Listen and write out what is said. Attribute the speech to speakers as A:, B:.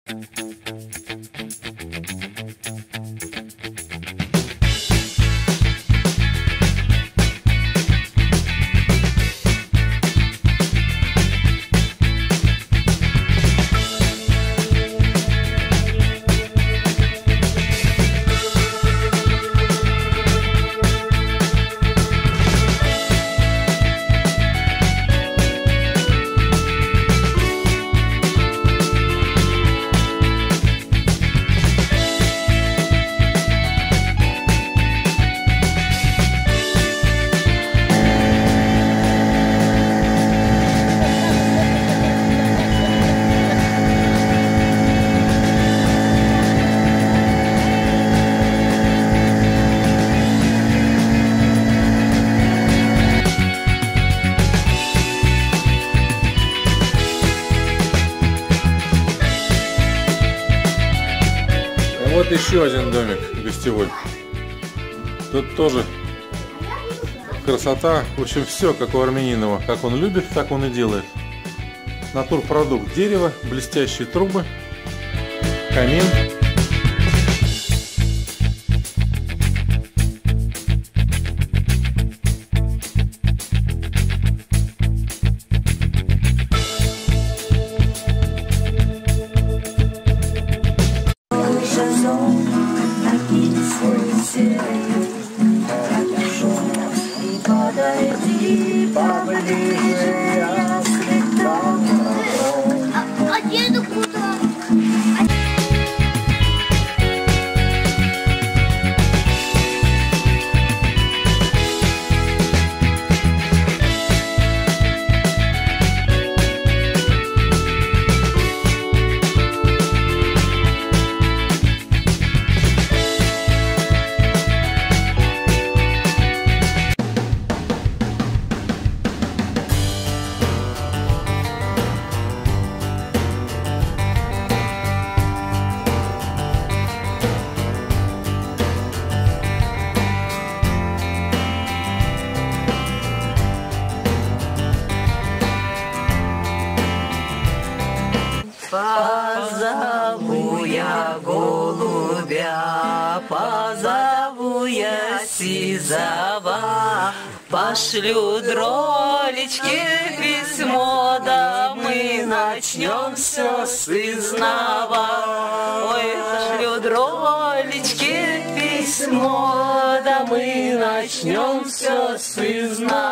A: Вот еще один домик гостевой. Тут тоже красота. В общем, все как у Армянинова. Как он любит, так он и делает. Натурпродукт: дерево, блестящие трубы, камин.
B: Позову я голубя, позову я сизова, пошлю дролечке письмо, да мы начнем все с изнова. Ой, пошлю дролечке письмо, да мы начнем все с изнова.